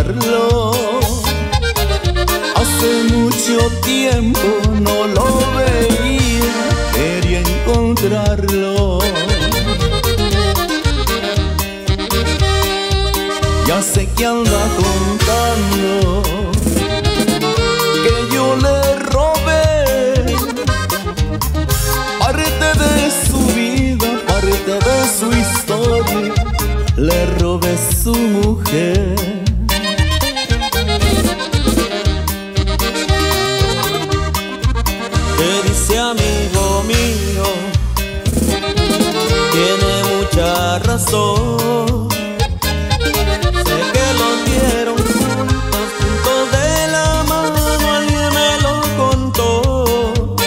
encontrarlo. Hace mucho tiempo no lo veía, quería encontrarlo. Ya sé que anda contando que yo le robé parte de su vida, parte de su historia, le robé su mujer. Que dice amigo mío, tiene mucha razón. Sé que los vieron juntos, juntos de la mano, alguien me lo contó.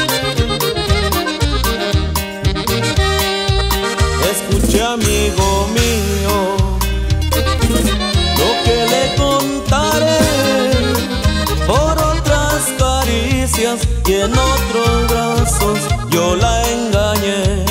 Escuche amigo mío lo que le contaré, por otras caricias y en otros brazos yo la engañé.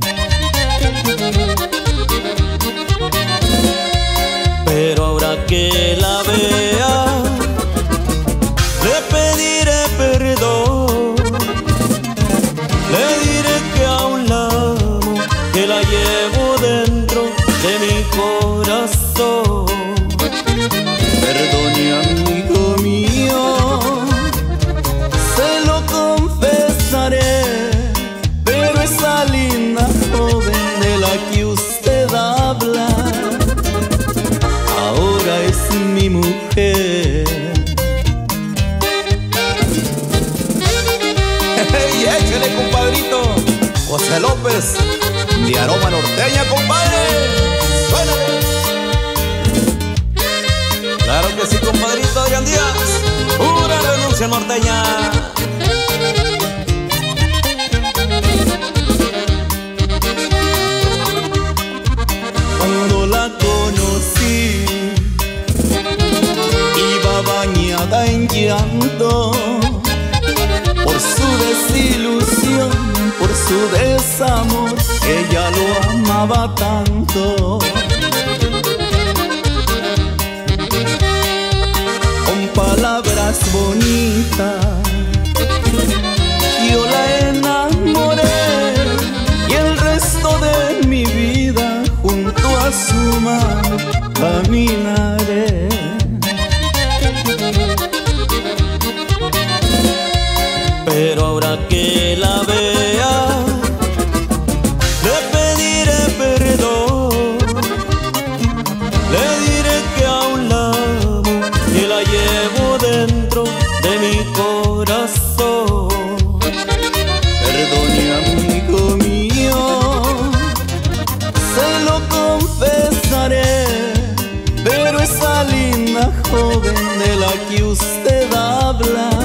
Pero ahora que la vea, le pediré perdón, le diré que aún la amo, que la llevo dentro de mi corazón. Perdone amigo mío, se lo confesaré, pero esa linda joven de la que usted habla ahora es mi mujer. ¡Hey, échale, compadrito! José López, de Aroma Norteña, compadre. ¡Suénale! Claro que sí, compadrito Adrián Díaz, pura renuncia norteña. Cuando la conocí, iba bañada en llanto por su desilusión, por su desamor, ella lo amaba tanto. Con palabras bonitas yo la enamoré y el resto de mi vida junto a su mano caminaré. Pero ahora que la vea, le pediré perdón, le diré que aún la amo, que la llevo dentro de mi corazón. Perdone amigo mío, se lo confesaré, pero esa linda joven de la que usted habla